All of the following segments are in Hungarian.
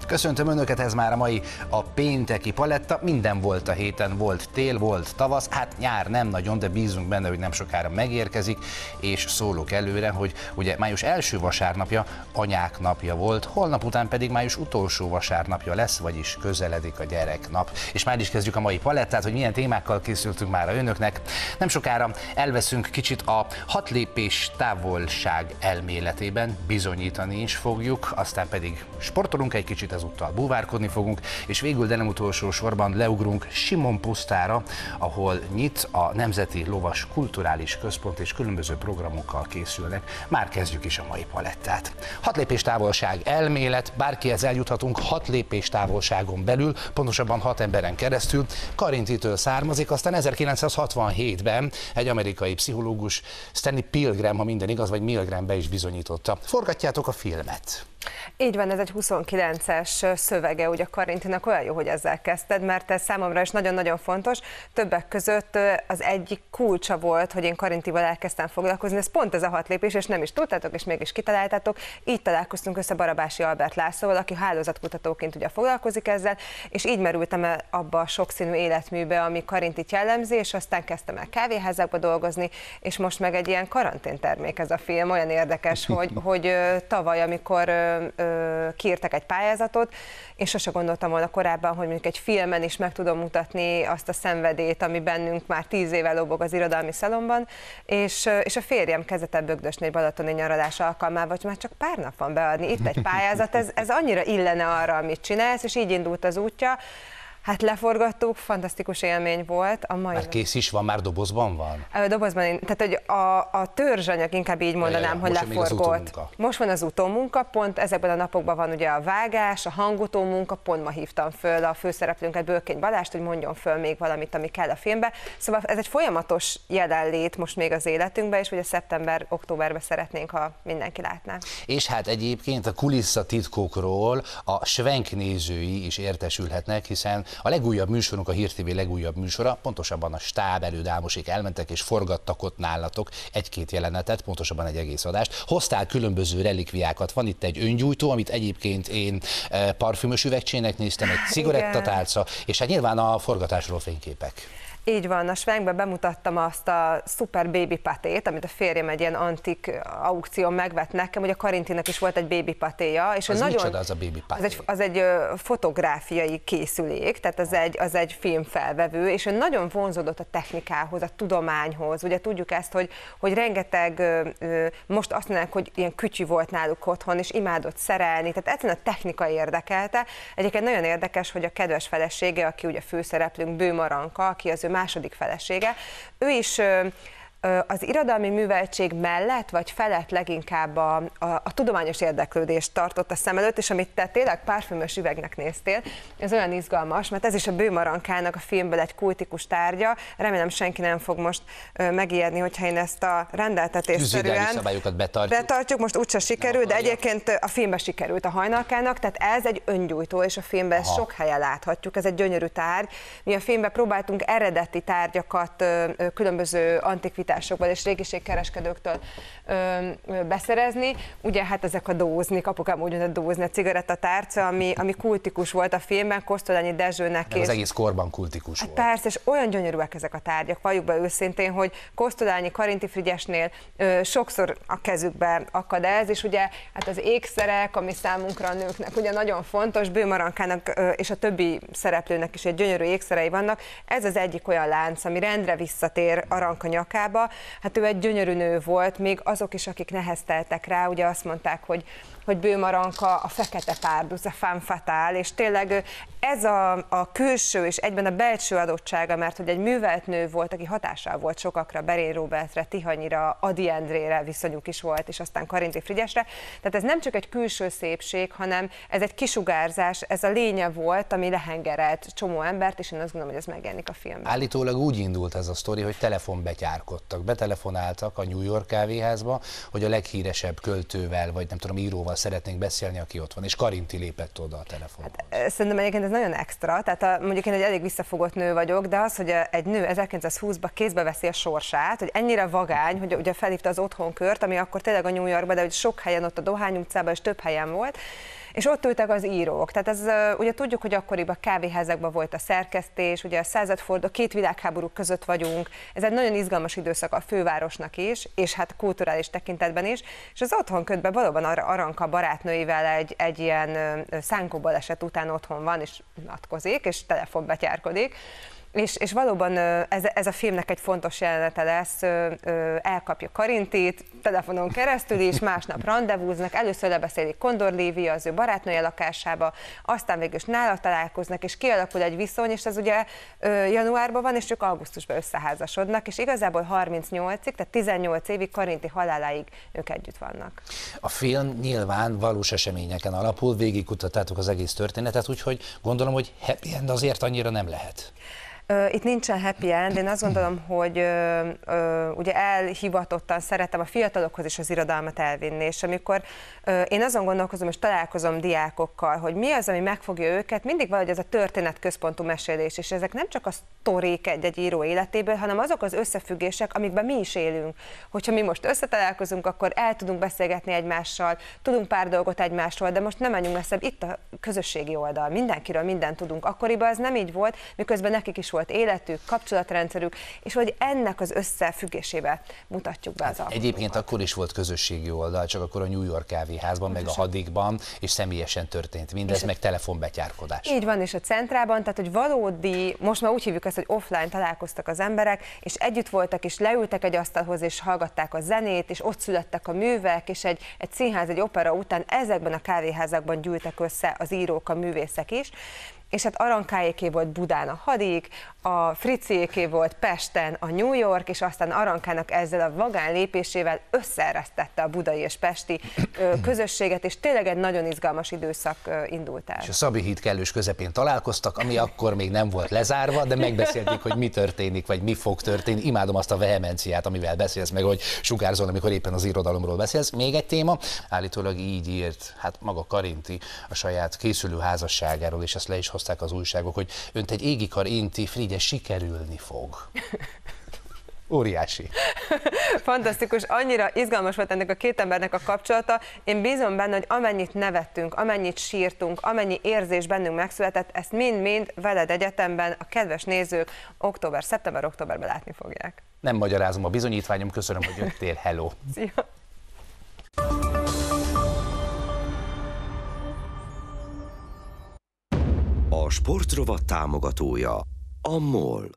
Köszöntöm Önöket, ez már a mai a pénteki paletta. Minden volt a héten, volt tél, volt tavasz, hát nyár nem nagyon, de bízunk benne, hogy nem sokára megérkezik, és szólok előre, hogy ugye május első vasárnapja anyák napja volt, holnap után pedig május utolsó vasárnapja lesz, vagyis közeledik a gyereknap. És már is kezdjük a mai palettát, hogy milyen témákkal készültünk már a Önöknek. Nem sokára elveszünk kicsit a 6 lépés távolság elméletében, bizonyítani is fogjuk, aztán pedig sportolunk egy kicsit, ezúttal búvárkodni fogunk, és végül, de nem utolsó sorban leugrunk Simon pusztára, ahol nyit a Nemzeti Lovas Kulturális Központ, és különböző programokkal készülnek. Már kezdjük is a mai palettát. 6 lépés távolság elmélet, bárkihez eljuthatunk 6 lépés távolságon belül, pontosabban 6 emberen keresztül. Karintitől származik, aztán 1967-ben egy amerikai pszichológus, Stanley Pilgram, ha minden igaz, vagy Milgram be is bizonyította. Forgatjátok a filmet. Így van, ez egy 29-es szövege, ugye Karintinak, olyan jó, hogy ezzel kezdted, mert ez számomra is nagyon-nagyon fontos. Többek között az egyik kulcsa volt, hogy én Karintival elkezdtem foglalkozni, ez pont ez a 6 lépés, és nem is tudtátok, és mégis kitaláltátok. Így találkoztunk össze Barabási Albert Lászlóval, aki hálózatkutatóként ugye foglalkozik ezzel, és így merültem el abba a sokszínű életműbe, ami Karintit jellemzi, és aztán kezdtem el kávéházakba dolgozni, és most meg egy ilyen karanténtermék ez a film. Olyan érdekes, hogy tavaly, amikor kiírtak egy pályázatot, és sose gondoltam volna korábban, hogy mondjuk egy filmen is meg tudom mutatni azt a szenvedélyt, ami bennünk már 10 éve lobog az irodalmi szalomban, és a férjem kezdett el Bögdösni egy balatoni nyaralás alkalmával, hogy már csak pár nap van beadni, itt egy pályázat, ez annyira illene arra, amit csinálsz, és így indult az útja. Hát leforgattuk, fantasztikus élmény volt. Már kész is van, már dobozban van? Dobozban, tehát hogy a törzsanyag, inkább így mondanám, hogy leforgott. Most van az utómunka, pont ezekben a napokban van ugye a vágás, a hangutómunka, pont ma hívtam föl a főszereplőnket, Bölkény Balást, hogy mondjon föl még valamit, ami kell a filmbe. Szóval ez egy folyamatos jelenlét most még az életünkben, és ugye szeptember-októberben szeretnénk, ha mindenki látná. És hát egyébként a kulisszatitkokról a Schwenk nézői is értesülhetnek, hiszen a legújabb műsorunk, a Hír TV legújabb műsora, pontosabban a stáb Ámosék elmentek és forgattak ott nálatok egy-két jelenetet, pontosabban egy egész adást. Hoztál különböző relikviákat, van itt egy öngyújtó, amit egyébként én parfümös üvegcsének néztem, egy cigarettatálca, és hát nyilván a forgatásról fényképek. Így van, a Schwenkben bemutattam azt a szuper baby patét, amit a férjem egy ilyen antik aukción megvett nekem, hogy a Karintinak is volt egy baby patéja. És az nagyon, micsoda az a baby paté? Az egy fotográfiai készülék, tehát az egy filmfelvevő, és ő nagyon vonzódott a technikához, a tudományhoz. Ugye tudjuk ezt, hogy rengeteg, most azt mondanák, hogy ilyen kütyű volt náluk otthon, és imádott szerelni, tehát egyszerűen a technika érdekelte. Egyébként nagyon érdekes, hogy a kedves felesége, aki ugye főszereplőnk, Bő Maranka, aki az ő második felesége, ő is az irodalmi műveltség mellett, vagy felett leginkább a tudományos érdeklődést tartott a szem előtt, és amit te tényleg parfümös üvegnek néztél, ez olyan izgalmas, mert ez is a Bő Marankának a filmből egy kultikus tárgya. Remélem senki nem fog most megijedni, hogyha én ezt a rendeltetésszerűen szabályokat betartjuk. Most úgyse sikerül, de egyébként a filmben sikerült a Hajnalkának, tehát ez egy öngyújtó, és a filmben sok helyen láthatjuk, ez egy gyönyörű tárgy. Mi a filmben próbáltunk eredeti tárgyakat különböző antikvitásokból és régiségkereskedőktől beszerezni. Ugye hát ezek a dózni, apukám úgy mondta, dózni, a cigarettatárca, ami kultikus volt a filmben, Kosztolányi Dezsőnek. Az egész korban kultikus volt. Persze, és olyan gyönyörűek ezek a tárgyak, valljuk be őszintén, hogy Kosztolányi, Karinti Frigyesnél sokszor a kezükbe akad ez, és ugye hát az ékszerek, ami számunkra a nőknek ugye nagyon fontos, Bő Marankának és a többi szereplőnek is egy gyönyörű ékszerei vannak. Ez az egyik olyan lánc, ami rendre visszatér Aranka nyakába. Hát ő egy gyönyörű nő volt, még azok is, akik nehezteltek rá, ugye azt mondták, hogy Bő Maranka a fekete párduc, a femme fatale, és tényleg ez a külső és egyben a belső adottsága, mert hogy egy művelt nő volt, aki hatással volt sokakra, Berény Róbertre, Tihanyira, Ady Endrére viszonyuk is volt, és aztán Karinti Frigyesre. Tehát ez nem csak egy külső szépség, hanem ez egy kisugárzás, ez a lénye volt, ami lehengerelt csomó embert, és én azt gondolom, hogy ez megjelenik a filmben. Állítólag úgy indult ez a sztori, hogy telefonbetyárkodtak, betelefonáltak a New York kávéházba, hogy a leghíresebb költővel, vagy nem tudom, íróval szeretnénk beszélni, aki ott van, és Karinti lépett oda a telefonhoz. Hát, szerintem egyébként ez nagyon extra, tehát mondjuk én egy elég visszafogott nő vagyok, de az, hogy egy nő 1920-ban kézbe veszi a sorsát, hogy ennyire vagány, hogy ugye felhívta az otthonkört, ami akkor tényleg a New Yorkban, de hogy sok helyen ott a Dohány utcában és több helyen volt, és ott ültek az írók. Tehát ez, ugye tudjuk, hogy akkoriban kávéházakban volt a szerkesztés, ugye a századforduló, 2 világháború között vagyunk, ez egy nagyon izgalmas időszak a fővárosnak is, és hát kulturális tekintetben is, és az Otthonködben valóban Aranka barátnőivel egy ilyen szánkóbaleset után otthon van, és unatkozik, és telefonbetyárkodik. És valóban ez a filmnek egy fontos jelenete lesz, elkapja Karintit telefonon keresztül is, másnap randevúznak, először lebeszélik Kondor Lívia az ő barátnője lakásába, aztán végül is nála találkoznak, és kialakul egy viszony, és ez ugye januárban van, és ők augusztusban összeházasodnak, és igazából 38-ig, tehát 18 évig, Karinti haláláig ők együtt vannak. A film nyilván valós eseményeken alapul, végigkutattátok az egész történetet, úgyhogy gondolom, hogy happy end azért annyira nem lehet. Itt nincsen happy end, én azt gondolom, hogy ugye elhivatottan szeretem a fiatalokhoz is az irodalmat elvinni, és amikor én azon gondolkozom és találkozom diákokkal, hogy mi az, ami megfogja őket, mindig valahogy ez a történetközpontú mesélés, és ezek nem csak a sztorik egy író életéből, hanem azok az összefüggések, amikben mi is élünk. Hogyha mi most összetalálkozunk, akkor el tudunk beszélgetni egymással, tudunk pár dolgot egymásról, de most nem menjünk messzebb, itt a közösségi oldal, mindenkiről mindent tudunk. Akkoriban ez nem így volt, miközben nekik is volt életük, kapcsolatrendszerük, és hogy ennek az összefüggésébe mutatjuk be az alkotókat. Egyébként akkor is volt közösségi oldal, csak akkor a New York kávéházban, meg a Hadikban, és személyesen történt mindez, meg telefonbetyárkodás. Így van, és a Centrában, tehát hogy valódi, most már úgy hívjuk ezt, hogy offline találkoztak az emberek, és együtt voltak, és leültek egy asztalhoz, és hallgatták a zenét, és ott születtek a művek, és egy színház, egy opera után ezekben a kávéházakban gyűltek össze az írók, a művészek is. És hát Arankáéké volt Budán a Hadik, a Friciéké volt Pesten a New York, és aztán Arankának ezzel a vagány lépésével összeeresztette a budai és pesti közösséget, és tényleg egy nagyon izgalmas időszak indult el. És a Szabi híd kellős közepén találkoztak, ami akkor még nem volt lezárva, de megbeszélték, hogy mi történik, vagy mi fog történni. Imádom azt a vehemenciát, amivel beszélsz, meg hogy sugárzol, amikor éppen az irodalomról beszélsz. Még egy téma, állítólag így írt, hát maga Karinti a saját készülő házasságáról, és ezt le is hozták az újságok, hogy önt egy égikar inti, Frigyes, sikerülni fog. Óriási. Fantasztikus, annyira izgalmas volt ennek a két embernek a kapcsolata. Én bízom benne, hogy amennyit nevettünk, amennyit sírtunk, amennyi érzés bennünk megszületett, ezt mind-mind veled egyetemben a kedves nézők szeptember-októberben látni fogják. Nem magyarázom a bizonyítványom, köszönöm, hogy jöttél, hello. Szia. A sportrovat támogatója a MOL.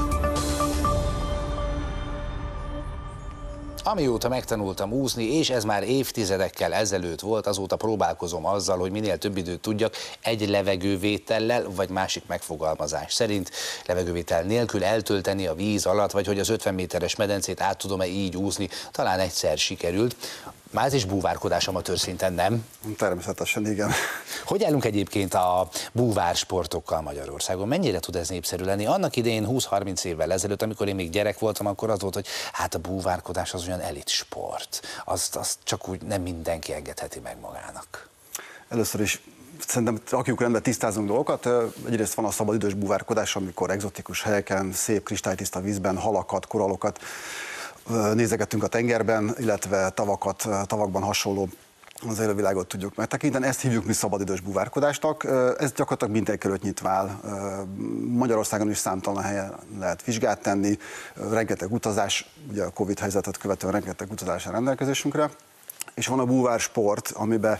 Amióta megtanultam úszni, és ez már évtizedekkel ezelőtt volt, azóta próbálkozom azzal, hogy minél több időt tudjak egy levegővétellel, vagy másik megfogalmazás szerint levegővétel nélkül eltölteni a víz alatt, vagy hogy az 50 méteres medencét át tudom-e így úszni, talán egyszer sikerült. Már ez is búvárkodás amatőr szinten, nem? Természetesen, igen. Hogy állunk egyébként a búvársportokkal Magyarországon? Mennyire tud ez népszerű lenni? Annak idején 20-30 évvel ezelőtt, amikor én még gyerek voltam, akkor az volt, hogy hát a búvárkodás az olyan elit sport. Azt csak úgy nem mindenki engedheti meg magának. Először is szerintem rakjuk rendbe, tisztázunk dolgokat. Egyrészt van a szabadidős búvárkodás, amikor egzotikus helyeken, szép kristálytiszta vízben halakat, korallokat nézegetünk a tengerben, illetve tavakban hasonló az élővilágot tudjuk megtekinteni. Ezt hívjuk mi szabadidős búvárkodásnak. Ez gyakorlatilag minden körül nyitva áll. Magyarországon is számtalan helyen lehet vizsgát tenni, rengeteg utazás, ugye a Covid helyzetet követően rengeteg utazás a rendelkezésünkre. És van a búvársport,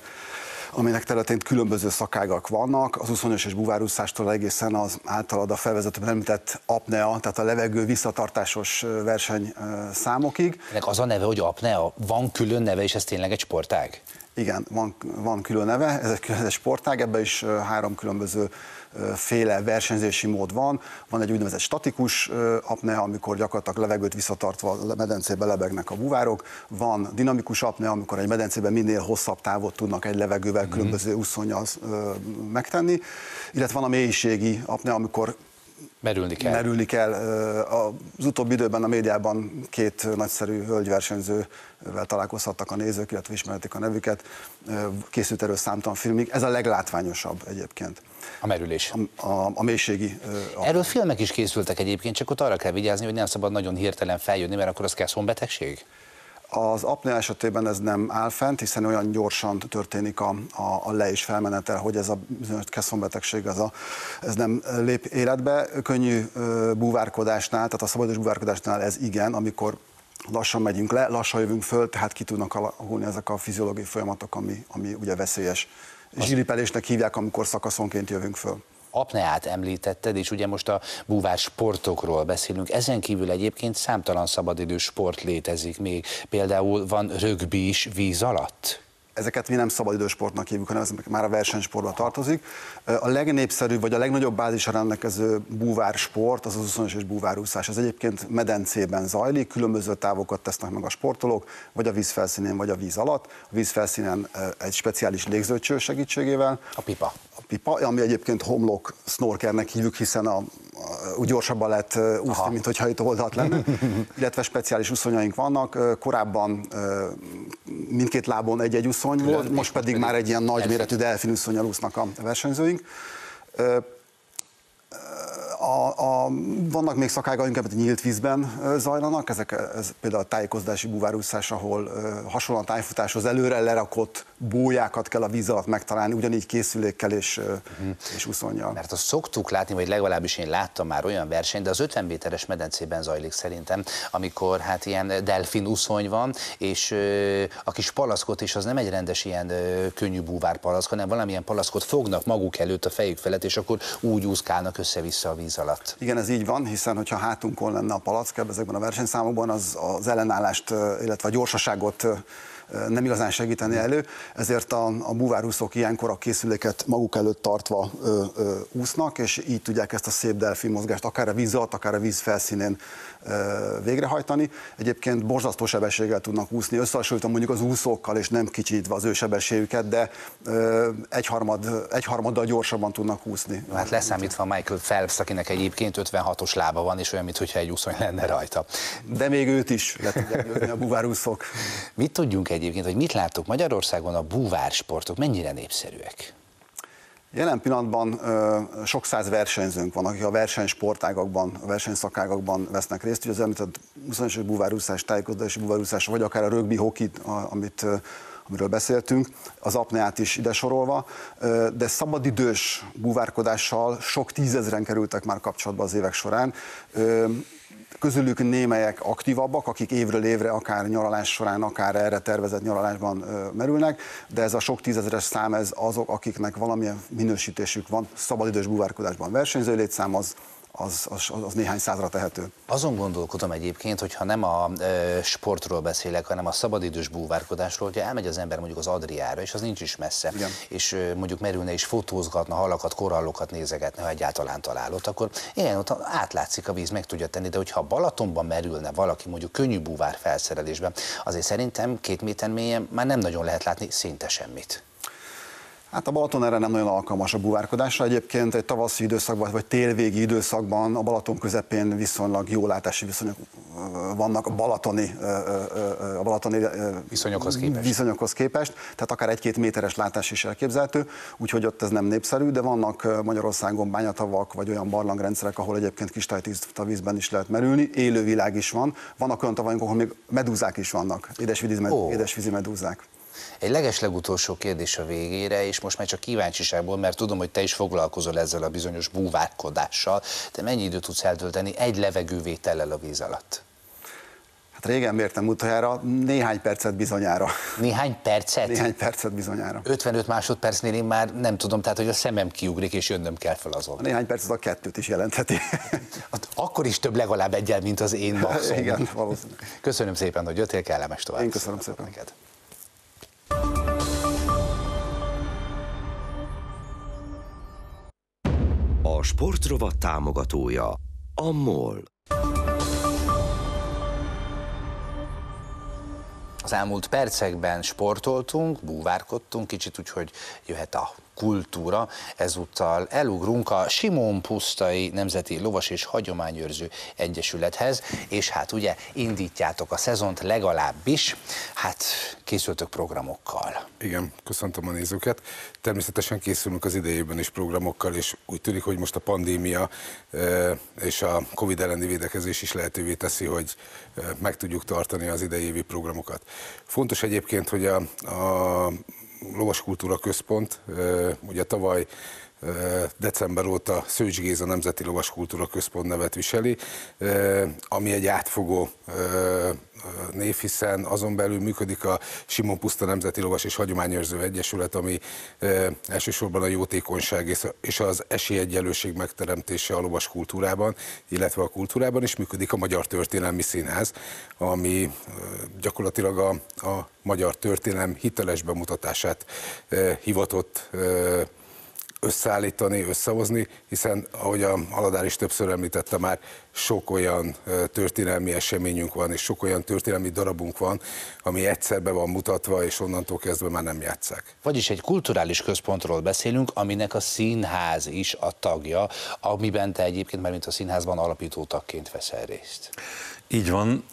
aminek területén különböző szakágak vannak, az úszonyos búvárúszástól egészen az általad a felvezetőben említett apnea, tehát a levegő visszatartásos versenyszámokig. Ennek az a neve, hogy apnea? Van külön neve, és ez tényleg egy sportág? Igen, van külön neve, ez egy sportág, ebben is 3 különböző féle versenyzési mód van. Van egy úgynevezett statikus apnea, amikor gyakorlatilag levegőt visszatartva a medencébe lebegnek a búvárok. Van dinamikus apnea, amikor egy medencében minél hosszabb távot tudnak egy levegővel különböző úszonnyal megtenni. Illetve van a mélységi apnea, amikor merülni kell. Az utóbbi időben a médiában 2 nagyszerű hölgyversenyzővel találkozhattak a nézők, illetve ismerték a nevüket. Készült erről számtalan filmig. Ez a leglátványosabb egyébként. A merülés. A mélységi. Erről filmek is készültek egyébként, csak ott arra kell vigyázni, hogy nem szabad nagyon hirtelen feljönni, mert akkor az kell szombetegség? Az apnea esetében ez nem áll fent, hiszen olyan gyorsan történik a le- és felmenetel, hogy ez a bizonyos kesszonbetegség ez nem lép életbe. Könnyű búvárkodásnál, tehát a szabadidős búvárkodásnál ez igen, amikor lassan megyünk le, lassan jövünk föl, tehát ki tudnak alakulni ezek a fiziológiai folyamatok, ami ugye veszélyes. Zsilipelésnek hívják, amikor szakaszonként jövünk föl. Apneát említetted, és ugye most a búvár sportokról beszélünk. Ezen kívül egyébként számtalan szabadidős sport létezik még. Például van rögbi is víz alatt? Ezeket mi nem szabadidős sportnak hívjuk, hanem ez már a versenysportba tartozik. A legnépszerűbb, vagy a legnagyobb bázisra rendelkező búvársport az úszás és búvárúszás. Ez egyébként medencében zajlik, különböző távokat tesznek meg a sportolók, vagy a víz felszínén, vagy a víz alatt. A víz felszínen egy speciális légzőcső segítségével. A pipa. A pipa, ami egyébként homlok snorkernek hívjuk, hiszen úgy gyorsabban lehet úszni, mint hogyha itt oldalt lenne. Illetve speciális úszonyaink vannak. Korábban mindkét lábon egy-egy úszony volt, most pedig már egy ilyen nagyméretű delfin úszonnyal úsznak a versenyzőink. Vannak még szakágaink, amit nyílt vízben zajlanak, ez például a tájékozódási búvárúszás, ahol hasonlóan tájfutáshoz előre lerakott bójákat kell a víz alatt megtalálni, ugyanígy készülékkel és úszonnyal. Mert azt szoktuk látni, vagy legalábbis én láttam már olyan versenyt, de az 50 méteres medencében zajlik szerintem, amikor hát ilyen delfin úszony van, és a kis palaszkot is, az nem egy rendes ilyen könnyű búvárpalack, hanem valamilyen palaszkot fognak maguk előtt a fejük felett, és akkor úgy úszkálnak össze-vissza a víz alatt. Igen, ez így van, hiszen hogyha hátunkon lenne a palack ezekben a versenyszámokban, az ellenállást, illetve a gyorsaságot nem igazán segíteni elő, ezért a búvárúszók ilyenkor a készüléket maguk előtt tartva úsznak, és így tudják ezt a szép delfin mozgást akár a víz alatt, akár a víz felszínén végrehajtani. Egyébként borzasztó sebességgel tudnak úszni, összehasonlítva mondjuk az úszókkal, és nem kicsítve az ő sebességüket, de egyharmaddal gyorsabban tudnak úszni. Hát leszámítva Michael Phelps, akinek egyébként 56-os lába van, és olyan, mintha egy úszony lenne rajta. De még őt is le tudják győzni a búvárúszók. Mit tudjunk egyébként, hogy mit láttok Magyarországon, a búvársportok mennyire népszerűek? Jelen pillanatban sok száz versenyzőnk van, akik a versenysportágakban, a versenyszakágakban vesznek részt. Ugye az említett úszás és búvárúszás, tájékozódási búvárúszás, vagy akár a rögbi, hoki, amiről beszéltünk, az apneát is ide sorolva, de szabadidős búvárkodással sok tízezren kerültek már kapcsolatba az évek során. Közülük némelyek aktívabbak, akik évről évre, akár nyaralás során, akár erre tervezett nyaralásban merülnek, de ez a sok tízezeres szám, ez azok, akiknek valamilyen minősítésük van, szabadidős búvárkodásban versenyző létszám, az néhány százra tehető. Azon gondolkodom egyébként, hogy ha nem a sportról beszélek, hanem a szabadidős búvárkodásról, hogyha elmegy az ember mondjuk az Adriára, és az nincs is messze, igen, és mondjuk merülne és fotózgatna halakat, korallokat nézegetne, ha egyáltalán találott, akkor igen, ott átlátszik a víz, meg tudja tenni, de hogyha a Balatonban merülne valaki mondjuk könnyű búvár felszerelésben, azért szerintem 2 méter mélyen már nem nagyon lehet látni szinte semmit. Hát a Balaton erre nem nagyon alkalmas a búvárkodásra. Egyébként egy tavaszi időszakban, vagy télvégi időszakban a Balaton közepén viszonylag jó látási viszonyok vannak a balatoni viszonyokhoz képest, tehát akár 1-2 méteres látás is elképzelhető, úgyhogy ott ez nem népszerű, de vannak Magyarországon bányatavak, vagy olyan barlangrendszerek, ahol egyébként kristálytiszta vízben is lehet merülni, élővilág is van. Vannak olyan tavaink, ahol még medúzák is vannak, édesvízi medúzák. Egy legeslegutolsó kérdés a végére, és most már csak kíváncsiságból, mert tudom, hogy te is foglalkozol ezzel a bizonyos búvárkodással, de mennyi időt tudsz eltölteni egy levegővétellel a víz alatt? Hát régen mértem utoljára, néhány percet bizonyára. Néhány percet? Néhány percet bizonyára. 55 másodpercnél én már nem tudom, tehát hogy a szemem kiugrik, és jönnöm kell fel azon. A néhány percet a 2-t is jelentheti. Akkor is több legalább egyel, mint az én maximum. Igen, valószínűleg. Köszönöm szépen, hogy jöttél, kellemes tovább. Én köszönöm szépen neked. A sportrovat támogatója a MOL. Az elmúlt percekben sportoltunk, búvárkodtunk kicsit, úgyhogy jöhet a kultúra. Ezúttal elugrunk a Simon-Pusztai Nemzeti Lovas és Hagyományőrző Egyesülethez, és hát ugye indítjátok a szezont legalábbis, hát készültök programokkal. Igen, köszöntöm a nézőket. Természetesen készülünk az idejében is programokkal, és úgy tűnik, hogy most a pandémia és a Covid elleni védekezés is lehetővé teszi, hogy meg tudjuk tartani az idei programokat. Fontos egyébként, hogy a Lovaskultúra Központ ugye tavaly december óta Szőcs Géza Nemzeti Lovaskultúra Központ nevet viseli, ami egy átfogó név, hiszen azon belül működik a Simon-Puszta Nemzeti Lovas és Hagyományőrző Egyesület, ami elsősorban a jótékonyság és az esélyegyenlőség megteremtése a lovas kultúrában, illetve a kultúrában is működik a Magyar Történelmi Színház, ami gyakorlatilag a magyar történelem hiteles bemutatását hivatott összeállítani, összehozni, hiszen ahogy a Aladár is többször említette már, sok olyan történelmi eseményünk van, és sok olyan történelmi darabunk van, ami egyszerbe van mutatva, és onnantól kezdve már nem játsszák. Vagyis egy kulturális központról beszélünk, aminek a színház is a tagja, amiben te egyébként már mint a színházban alapító tagként veszel részt. Így van,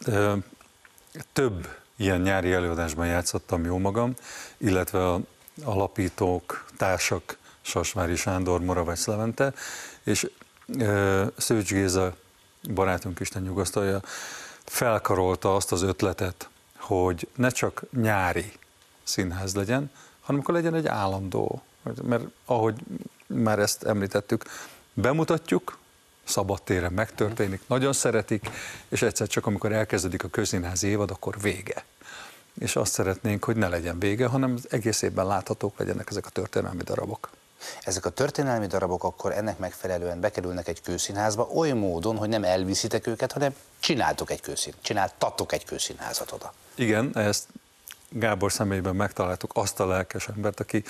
több ilyen nyári előadásban játszottam jó magam, illetve a alapítók, társak, Sasvári Sándor, Moravec Levente, és Szőcs Géza barátunk, Isten nyugasztalja, felkarolta azt az ötletet, hogy ne csak nyári színház legyen, hanem akkor legyen egy állandó, mert ahogy már ezt említettük, bemutatjuk, szabadtéren megtörténik, nagyon szeretik, és egyszer csak amikor elkezdődik a közszínházi évad, akkor vége. És azt szeretnénk, hogy ne legyen vége, hanem egész évben láthatók legyenek ezek a történelmi darabok. Ezek a történelmi darabok akkor ennek megfelelően bekerülnek egy kőszínházba oly módon, hogy nem elviszitek őket, hanem csináltatok egy kőszínházat oda. Igen, ezt Gábor személyében megtaláltuk azt a lelkes embert, aki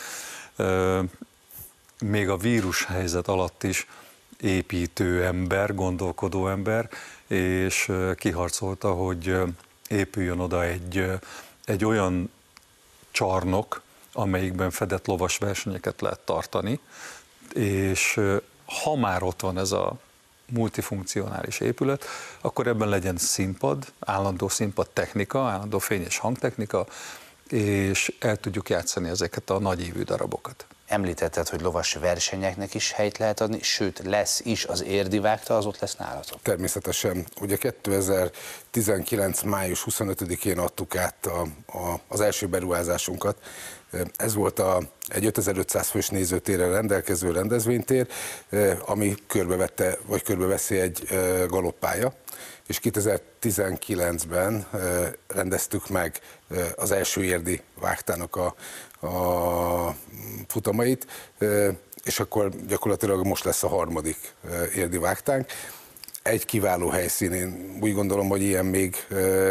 még a vírushelyzet alatt is építő ember, gondolkodó ember, és kiharcolta, hogy épüljön oda egy olyan csarnok, amelyikben fedett lovas versenyeket lehet tartani, és ha már ott van ez a multifunkcionális épület, akkor ebben legyen színpad, állandó színpad technika, állandó fény- és hangtechnika, és el tudjuk játszani ezeket a nagyívű darabokat. Említetted, hogy lovas versenyeknek is helyt lehet adni, sőt lesz is az érdi vágta, az ott lesz nálatok. Természetesen. Ugye 2019. május 25-én adtuk át az első beruházásunkat. Ez volt egy 5500 fős nézőtérrel rendelkező rendezvénytér, ami körbeveszi egy galoppálya, és 2019-ben rendeztük meg az első érdi vágtának a futamait, és akkor gyakorlatilag most lesz a harmadik érdi vágtánk. Egy kiváló helyszín, én úgy gondolom, hogy ilyen még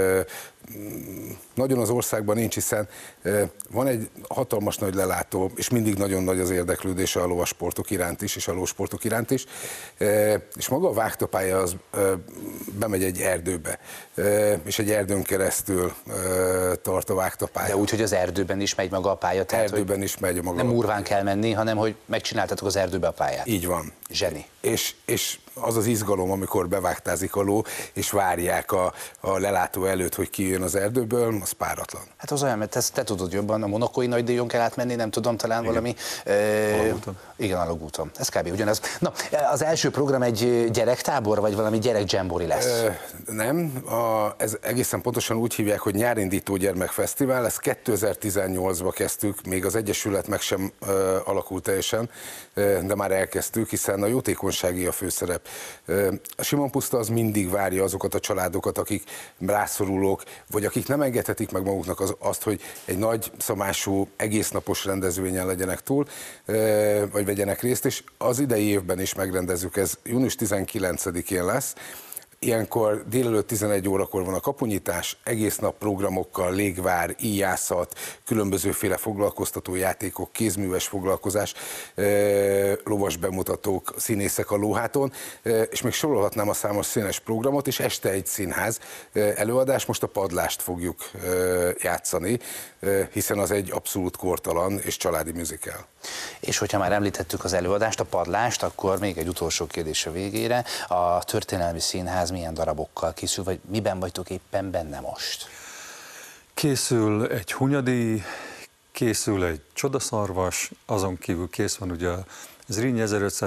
nagyon az országban nincs, hiszen van egy hatalmas nagy lelátó, és mindig nagyon nagy az érdeklődése a lovasportok iránt is, és a lósportok iránt is, és maga a vágtapálya az bemegy egy erdőbe, és egy erdőn keresztül tart a vágtapálya. De úgy, hogy az erdőben is megy maga a pálya, tehát erdőben is megy a maga. Nem urván kell menni, hanem hogy megcsináltatok az erdőbe a pályát. Így van. Zseni. És az az izgalom, amikor bevágtázik a ló, és várják a lelátó előtt, hogy kijön az erdőből, az páratlan. Hát az olyan, mert te tudod jobban, a monakói nagydíjon kell átmenni, nem tudom, talán igen. Valami... Alagúton. Igen, alagúton. Ez kb. Ugyanaz. Na, az első program egy gyerektábor, vagy valami gyerekdzsembori lesz? Nem, ez egészen pontosan úgy hívják, hogy Nyárindító Gyermekfesztivál, ezt 2018-ba kezdtük, még az Egyesület meg sem alakult teljesen, de már elkezdtük, hiszen a jótékonysági a főszerep. A Simon-Puszta az mindig várja azokat a családokat, akik rászorulók, vagy akik nem engedhetik meg maguknak azt, hogy egy nagy szabású, egésznapos rendezvényen legyenek túl, vagy vegyenek részt, és az idei évben is megrendezzük, ez június 19-én lesz. Ilyenkor délelőtt 11 órakor van a kapunyítás, egész nap programokkal, légvár, íjászat, különbözőféle foglalkoztató játékok, kézműves foglalkozás, lovas bemutatók, színészek a lóháton, és még sorolhatnám a számos színes programot, és este egy színház előadás, most a Padlást fogjuk játszani, hiszen az egy abszolút kortalan és családi musical. És hogyha már említettük az előadást, a padlást, akkor még egy utolsó kérdés a végére. A Történelmi Színház milyen darabokkal készül, vagy miben vagytok éppen benne most? Készül egy Hunyadi, készül egy Csodaszarvas, azon kívül kész van ugye a Zrínyi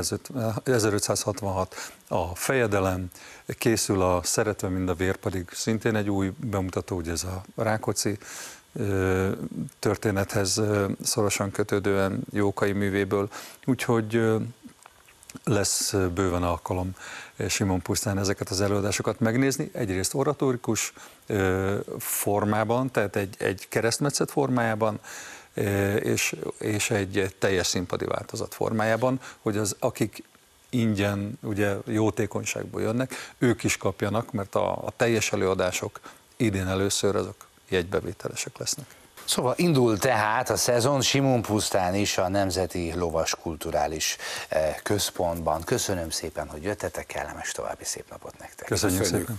1566, a Fejedelem, készül a Szeretve mind a vér, pedig szintén egy új bemutató, ugye ez a Rákóczi történethez szorosan kötődően Jókai művéből, úgyhogy lesz bőven alkalom Simon Pusztán ezeket az előadásokat megnézni. Egyrészt oratórikus formában, tehát egy keresztmetszet formájában, és egy teljes színpadi változat formájában, hogy az, akik ingyen, ugye jótékonyságból jönnek, ők is kapjanak, mert a teljes előadások idén először azok jegybevételesek lesznek. Szóval indul tehát a szezon Simon Pusztán is a Nemzeti Lovas Kulturális Központban. Köszönöm szépen, hogy jöttetek, kellemes további szép napot nektek. Köszönjük szépen.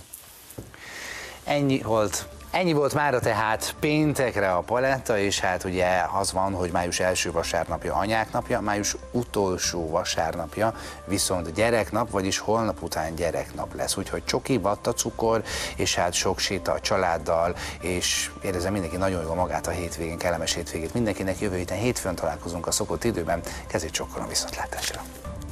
Ennyi volt mára tehát péntekre a paletta, és hát ugye az van, hogy május első vasárnapja Anyák napja, május utolsó vasárnapja viszont gyereknap, vagyis holnap után gyereknap lesz. Úgyhogy csoki, vattacukor, és hát sok séta a családdal, és érezem mindenki nagyon jól magát a hétvégén, kellemes hétvégét mindenkinek. Jövő héten hétfőn találkozunk a szokott időben. Kezét csokkolom, viszontlátásra!